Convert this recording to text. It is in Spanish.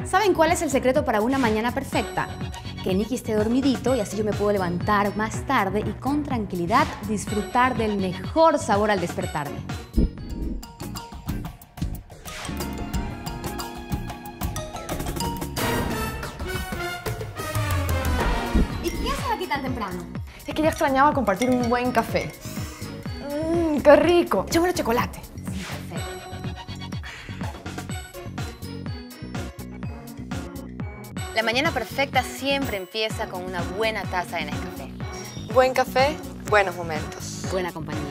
¿Saben cuál es el secreto para una mañana perfecta? Que Nicky esté dormidito y así yo me puedo levantar más tarde y con tranquilidad disfrutar del mejor sabor al despertarme. ¿Y qué haces aquí tan temprano? Es que ya extrañaba compartir un buen café. ¡Qué rico! Échame chocolate. Sí, perfecto. La mañana perfecta siempre empieza con una buena taza de Nescafé. Buen café, buenos momentos. Buena compañía.